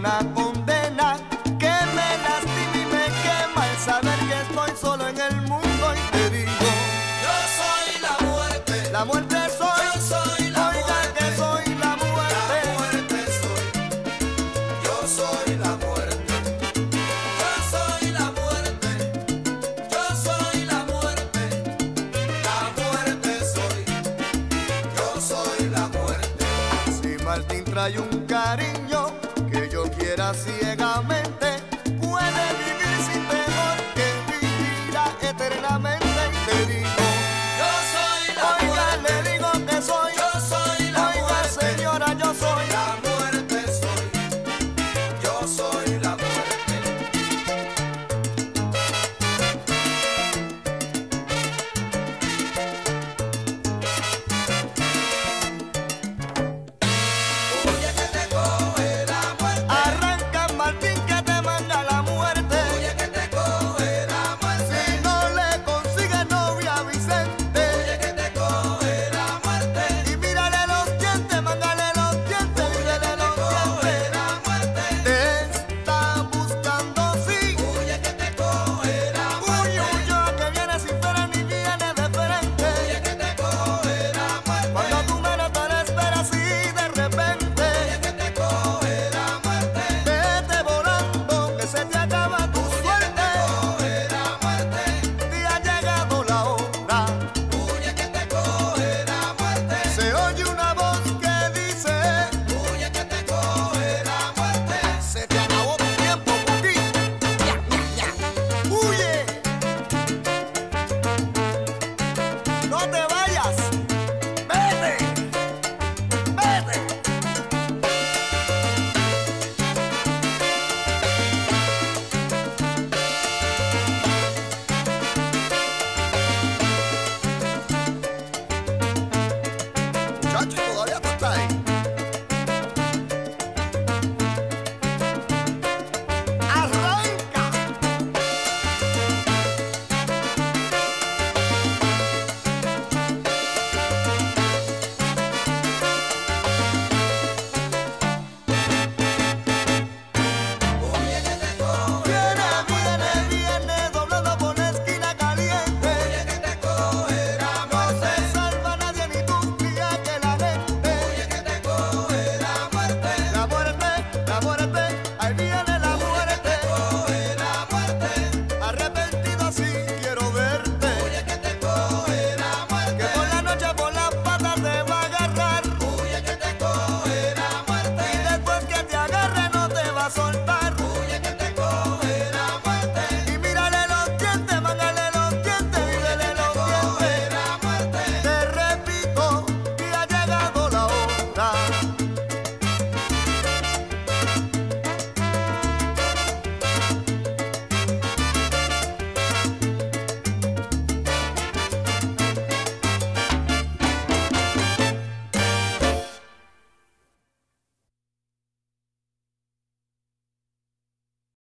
una condena que me lastima y me quema el saber que estoy solo en el mundo. Y te digo, yo soy la muerte. la muerte soy. Yo soy la Oiga muerte. que soy la muerte. La muerte soy. Yo soy la muerte. Yo soy la muerte. Yo soy la muerte. La muerte soy. Yo soy la muerte. Si Martín trae un cariño que yo quiera ciegamente